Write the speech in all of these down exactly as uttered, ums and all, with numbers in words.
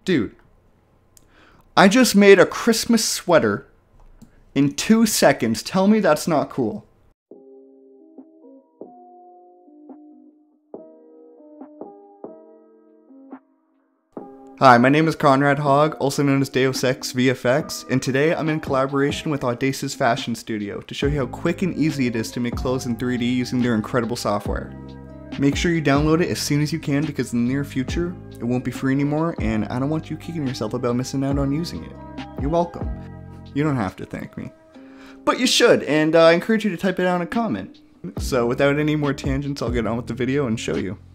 Dude, I just made a Christmas sweater in two seconds. Tell me that's not cool. Hi, my name is Conrad Hogg, also known as Deus Ex V F X, and today I'm in collaboration with Audaces Fashion Studio to show you how quick and easy it is to make clothes in three D using their incredible software. Make sure you download it as soon as you can because in the near future, it won't be free anymore, and I don't want you kicking yourself about missing out on using it. You're welcome. You don't have to thank me. But you should, and uh, I encourage you to type it down in a comment. So without any more tangents, I'll get on with the video and show you.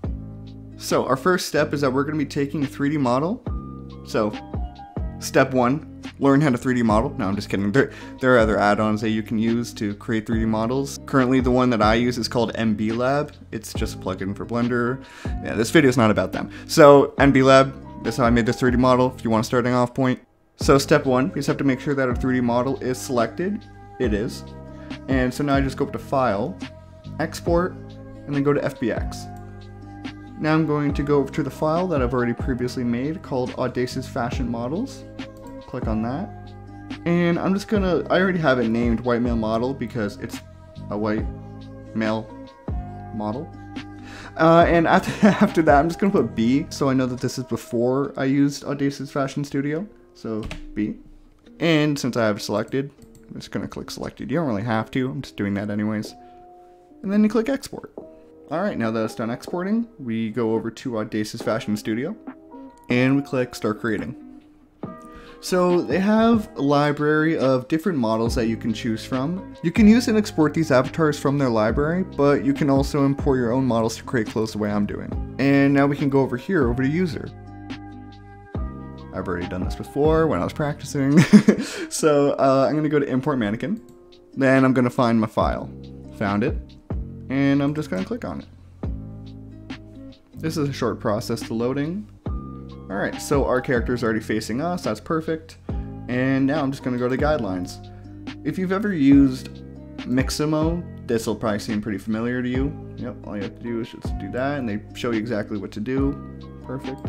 So our first step is that we're going to be taking a three D model. So step one, learn how to three D model. No, I'm just kidding. There, there are other add-ons that you can use to create three D models. Currently the one that I use is called M B Lab. It's just a plugin for Blender. Yeah, this video is not about them. So M B Lab, that's how I made this three D model if you want a starting off point. So step one, we just have to make sure that our three D model is selected. It is. And so now I just go up to File, Export, and then go to F B X. Now I'm going to go over to the file that I've already previously made called Audaces Fashion Models. Click on that. And I'm just gonna, I already have it named White Male Model because it's a white male model. Uh, and after, after that, I'm just gonna put B so I know that this is before I used Audaces Fashion Studio. So B. And since I have selected, I'm just gonna click selected. You don't really have to, I'm just doing that anyways. And then you click export. Alright, now that it's done exporting, we go over to Audaces Fashion Studio, and we click Start Creating. So they have a library of different models that you can choose from. You can use and export these avatars from their library, but you can also import your own models to create clothes the way I'm doing. And now we can go over here, over to User. I've already done this before when I was practicing. So uh, I'm going to go to Import Mannequin, then I'm going to find my file. Found it. And I'm just going to click on it. This is a short process to loading. Alright, so our character is already facing us, that's perfect. And now I'm just going to go to guidelines. If you've ever used Mixamo, this will probably seem pretty familiar to you. Yep, all you have to do is just do that, and they show you exactly what to do. Perfect.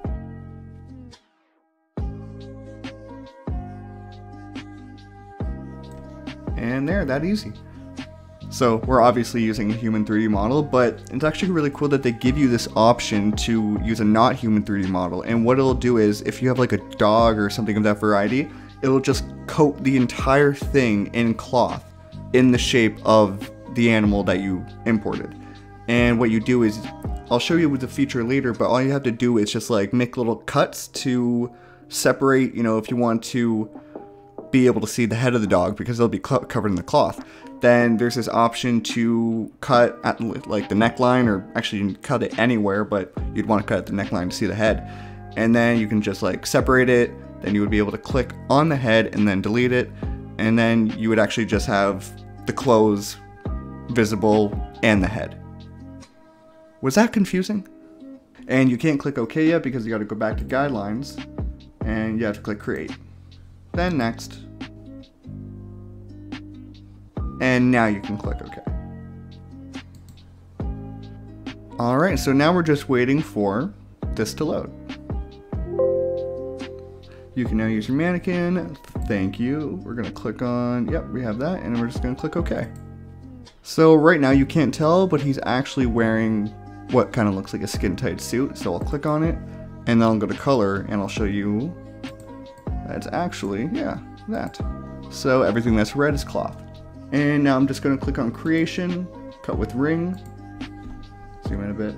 And there, that easy. So we're obviously using a human three D model, but it's actually really cool that they give you this option to use a not human three D model. And what it'll do is if you have like a dog or something of that variety, it'll just coat the entire thing in cloth in the shape of the animal that you imported. And what you do is, I'll show you with the feature later, but all you have to do is just like make little cuts to separate, you know, if you want to be able to see the head of the dog because it'll be covered in the cloth. Then there's this option to cut at like the neckline, or actually you can cut it anywhere, but you'd want to cut at the neckline to see the head. And then you can just like separate it, then you would be able to click on the head and then delete it, and then you would actually just have the clothes visible and the head. Was that confusing? And you can't click OK yet because you got to go back to guidelines and you have to click create. Then next. And now you can click OK. Alright, so now we're just waiting for this to load. You can now use your mannequin. Thank you. We're going to click on, yep, we have that, and we're just going to click OK. So right now you can't tell, but he's actually wearing what kind of looks like a skin-tight suit. So I'll click on it, and then I'll go to color, and I'll show you that's actually, yeah, that. So everything that's red is cloth. And now I'm just going to click on creation, cut with ring, zoom in a bit.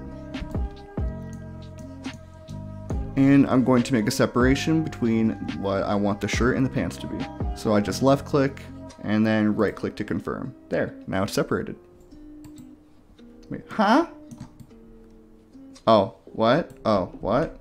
And I'm going to make a separation between what I want the shirt and the pants to be. So I just left click and then right click to confirm. There, now it's separated. Wait, huh? Oh, what? Oh, what?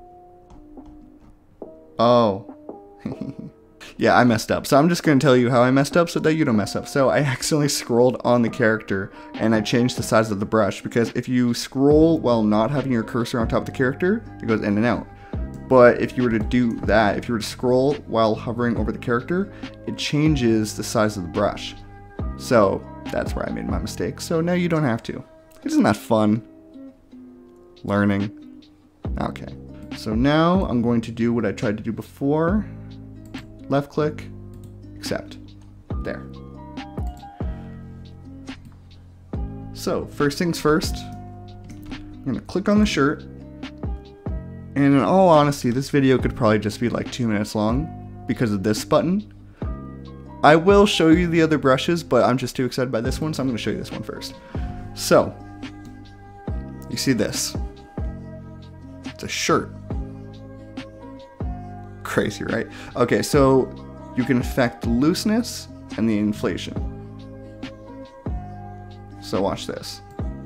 Oh. Yeah, I messed up. So I'm just going to tell you how I messed up so that you don't mess up. So I accidentally scrolled on the character and I changed the size of the brush, because if you scroll while not having your cursor on top of the character, it goes in and out. But if you were to do that, if you were to scroll while hovering over the character, it changes the size of the brush. So that's where I made my mistake. So now you don't have to. Isn't that fun? Learning. Okay. So now I'm going to do what I tried to do before. Left click, accept. There. So first things first, I'm gonna click on the shirt. And in all honesty, this video could probably just be like two minutes long because of this button. I will show you the other brushes, but I'm just too excited by this one, so I'm gonna show you this one first. So, you see this. It's a shirt. Crazy, right? Okay, so you can affect the looseness and the inflation. So watch this.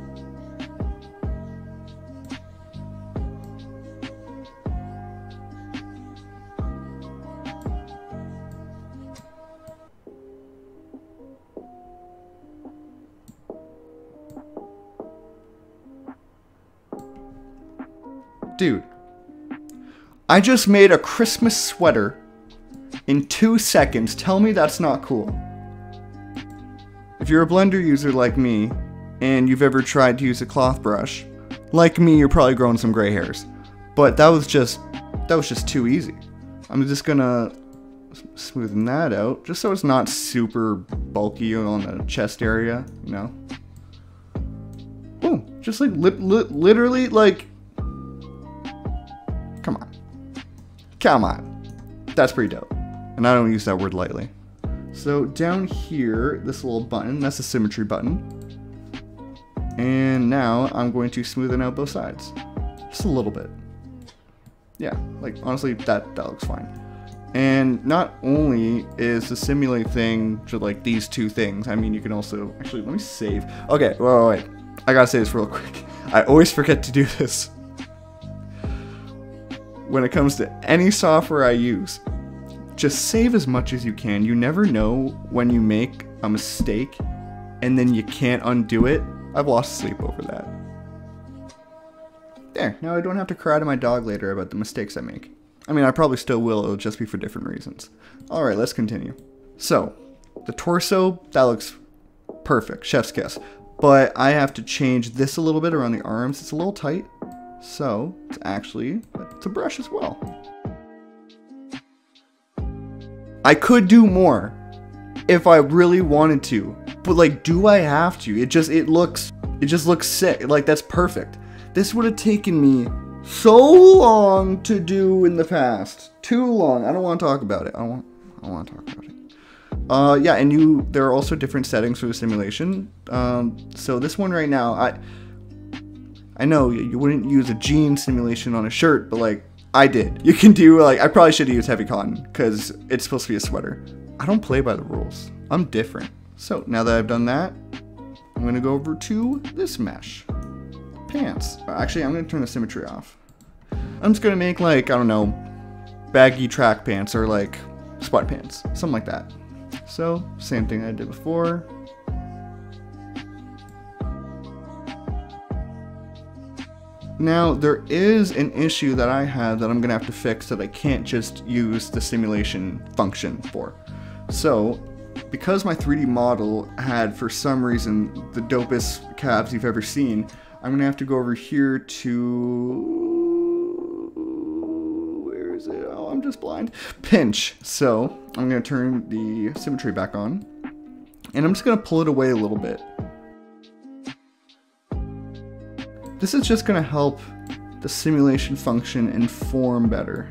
Dude, I just made a Christmas sweater in two seconds. Tell me that's not cool. If you're a Blender user like me, and you've ever tried to use a cloth brush, like me, you're probably growing some gray hairs. But that was just, that was just too easy. I'm just gonna smoothen that out, just so it's not super bulky on the chest area, you know? Boom, just like li li literally like, come on. Come on. That's pretty dope. And I don't use that word lightly. So down here, this little button, that's the symmetry button. And now I'm going to smoothen out both sides. Just a little bit. Yeah, like honestly, that, that looks fine. And not only is the simulate thing just like these two things, I mean, you can also, actually, let me save. Okay, wait, wait, wait. I gotta say this real quick. I always forget to do this. When it comes to any software I use, just save as much as you can. You never know when you make a mistake and then you can't undo it. I've lost sleep over that. There, now I don't have to cry to my dog later about the mistakes I make. I mean, I probably still will, it'll just be for different reasons. Alright, let's continue. So, the torso, that looks perfect, chef's kiss. But I have to change this a little bit around the arms, it's a little tight. So, it's actually, it's a brush as well. I could do more if I really wanted to, but like, do I have to? It just, it looks, it just looks sick. Like, that's perfect. This would have taken me so long to do in the past. Too long. I don't want to talk about it. I don't want, I don't want to talk about it. Uh, yeah, and you, there are also different settings for the simulation. Um, so this one right now, I, I know you wouldn't use a jean simulation on a shirt, but like, I did. You can do, like, I probably should have used heavy cotton, because it's supposed to be a sweater. I don't play by the rules. I'm different. So, now that I've done that, I'm going to go over to this mesh. Pants. Actually, I'm going to turn the symmetry off. I'm just going to make, like, I don't know, baggy track pants, or like, sweatpants. Something like that. So, same thing I did before. Now, there is an issue that I have that I'm going to have to fix that I can't just use the simulation function for. So, because my three D model had, for some reason, the dopest calves you've ever seen, I'm going to have to go over here to... Where is it? Oh, I'm just blind. Pinch. So, I'm going to turn the symmetry back on. And I'm just going to pull it away a little bit. This is just going to help the simulation function inform better.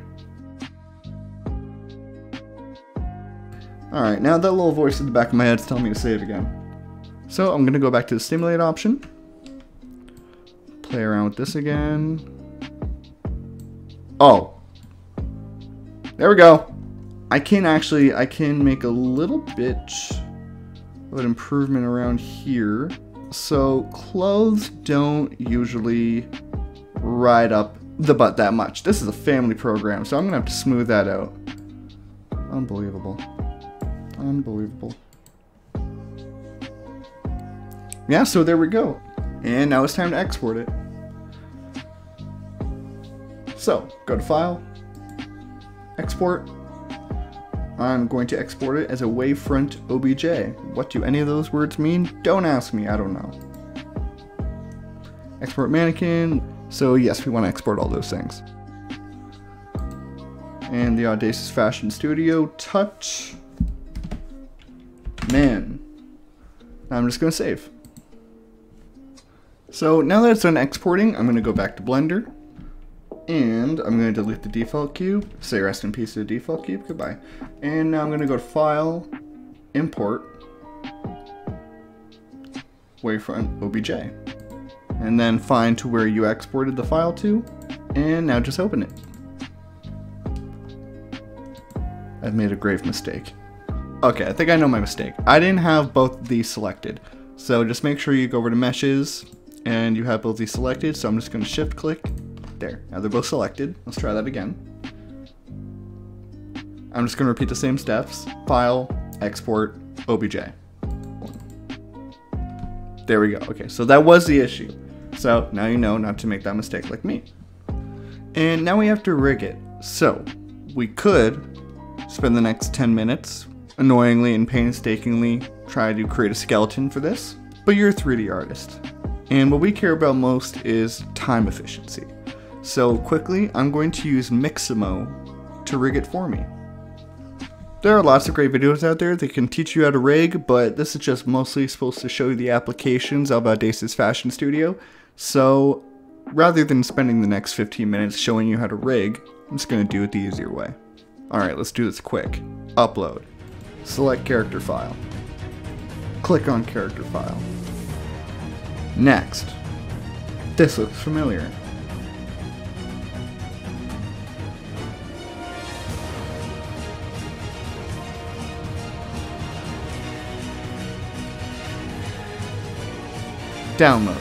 Alright, now that little voice in the back of my head is telling me to save again. So I'm going to go back to the simulate option. Play around with this again. Oh. There we go. I can actually, I can make a little bit of an improvement around here. So, clothes don't usually ride up the butt that much. This is a family program, so I'm going to have to smooth that out. Unbelievable. Unbelievable. Yeah, so there we go. And now it's time to export it. So, go to File, Export. I'm going to export it as a wavefront O B J. What do any of those words mean? Don't ask me, I don't know. Export mannequin. So yes, we want to export all those things. And the Audaces Fashion Studio touch. Man. Now I'm just gonna save. So now that it's done exporting, I'm gonna go back to Blender. And I'm gonna delete the default cube. Say rest in peace to the default cube, goodbye. And now I'm gonna go to File, Import, Wavefront O B J. And then find to where you exported the file to, and now just open it. I've made a grave mistake. Okay, I think I know my mistake. I didn't have both of these selected. So just make sure you go over to Meshes, and you have both these selected, so I'm just gonna shift click. There, now they're both selected. Let's try that again. I'm just gonna repeat the same steps. File, export, O B J. There we go. Okay, so that was the issue. So now you know not to make that mistake like me. And now we have to rig it. So we could spend the next ten minutes annoyingly and painstakingly try to create a skeleton for this, but you're a three D artist. And what we care about most is time efficiency. So quickly, I'm going to use Mixamo to rig it for me. There are lots of great videos out there that can teach you how to rig, but this is just mostly supposed to show you the applications of Audaces Fashion Studio. So rather than spending the next fifteen minutes showing you how to rig, I'm just going to do it the easier way. Alright, let's do this quick. Upload. Select character file. Click on character file. Next. This looks familiar. Download.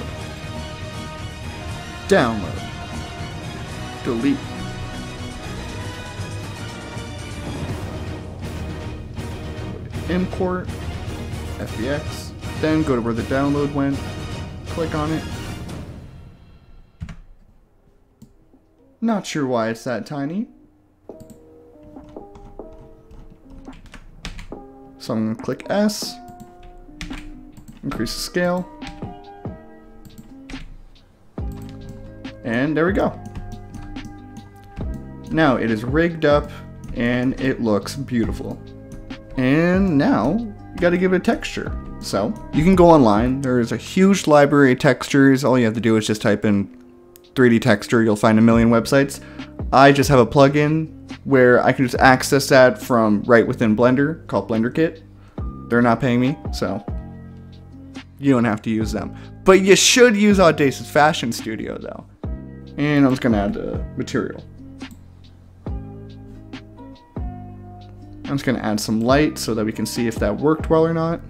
Download. Delete. Import. F B X. Then go to where the download went. Click on it. Not sure why it's that tiny. So I'm going to click S. Increase the scale. And there we go. Now it is rigged up and it looks beautiful. And now you gotta give it a texture. So you can go online. There is a huge library of textures. All you have to do is just type in three D texture. You'll find a million websites. I just have a plugin where I can just access that from right within Blender called Blender Kit. They're not paying me, so you don't have to use them. But you should use Audaces Fashion Studio though. And I'm just gonna add the material. I'm just gonna add some light so that we can see if that worked well or not.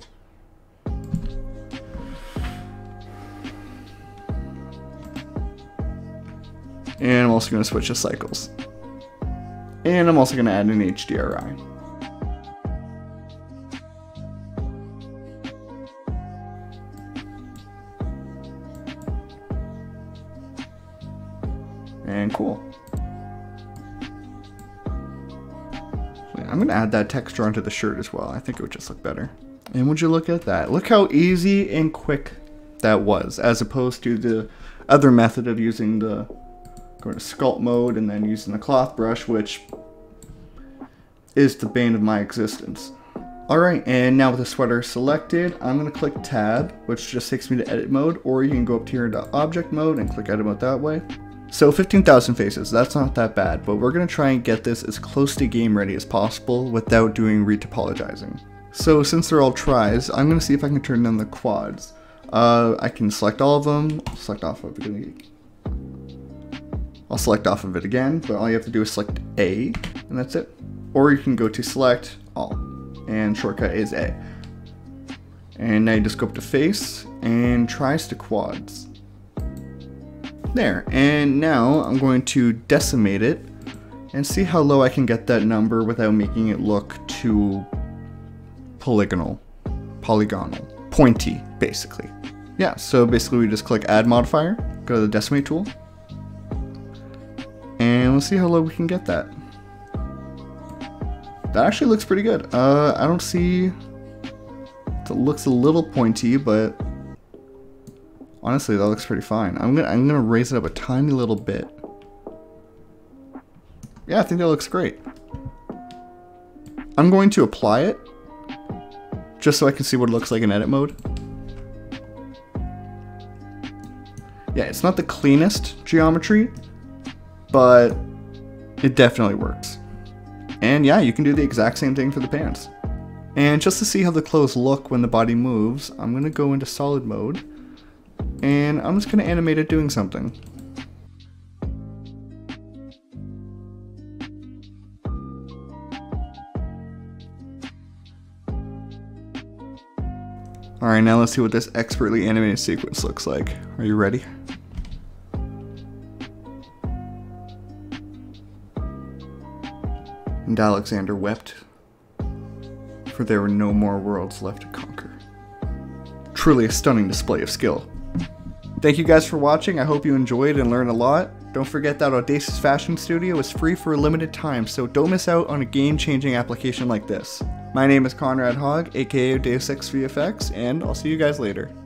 And I'm also gonna switch to cycles. And I'm also gonna add an H D R I. And cool. I'm gonna add that texture onto the shirt as well. I think it would just look better. And would you look at that? Look how easy and quick that was, as opposed to the other method of using the going to sculpt mode and then using the cloth brush, which is the bane of my existence. Alright, and now with the sweater selected, I'm gonna click tab, which just takes me to edit mode, or you can go up here into object mode and click edit mode that way. So fifteen thousand faces, that's not that bad, but we're going to try and get this as close to game ready as possible without doing retopologizing. So since they're all tries, I'm going to see if I can turn on the quads. Uh, I can select all of them, select off of it. I'll select off of it again, but all you have to do is select A, and that's it. Or you can go to select all, and shortcut is A. And now you just go up to face, and tries to quads. There, and now I'm going to decimate it and see how low I can get that number without making it look too polygonal, polygonal, pointy, basically. Yeah, so basically we just click add modifier, go to the decimate tool, and let's see how low we can get that. That actually looks pretty good. Uh, I don't see, it looks a little pointy, but honestly, that looks pretty fine. I'm gonna I'm gonna raise it up a tiny little bit. yeah, I think that looks great. I'm going to apply it just so I can see what it looks like in edit mode. Yeah, it's not the cleanest geometry, but it definitely works. And yeah, you can do the exact same thing for the pants. And just to see how the clothes look when the body moves, I'm going to go into solid mode, and I'm just going to animate it doing something. Alright, now let's see what this expertly animated sequence looks like. Are you ready? And Alexander wept, for there were no more worlds left to conquer. Truly a stunning display of skill. Thank you guys for watching. I hope you enjoyed and learned a lot. Don't forget that Audaces Fashion Studio is free for a limited time, so don't miss out on a game-changing application like this. My name is Conrad Hogg, aka Audaces V F X, and I'll see you guys later.